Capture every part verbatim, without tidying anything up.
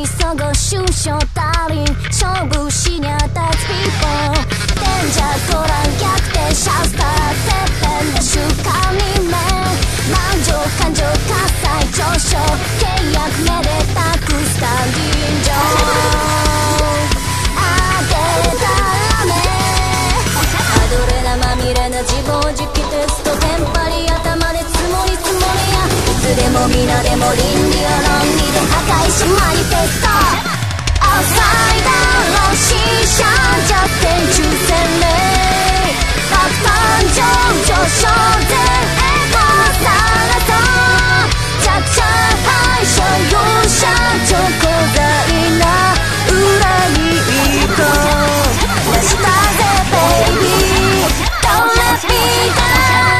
急ご終章足りん勝負しにゃ立つ people デンジャートラン逆転シャスターてっぺんで習慣に面満場感情喝采上昇契約めでたくスタンディンジョーあげたらねアドレナまみれな自暴自棄テストテンパリ頭で積もり積もりやいつでも皆でも倫理を論理で破壊しマニフェストアウトサイダーの死者じゃ天中洗礼爆誕上上昇前エゴさらと弱者敗者容赦超高大な裏切りと出したぜベイビー Don't let me down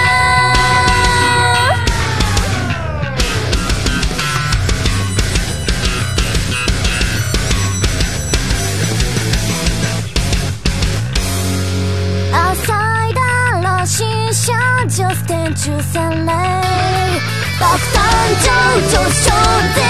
浅いだろ新車女子天中洗礼爆誕上上昇で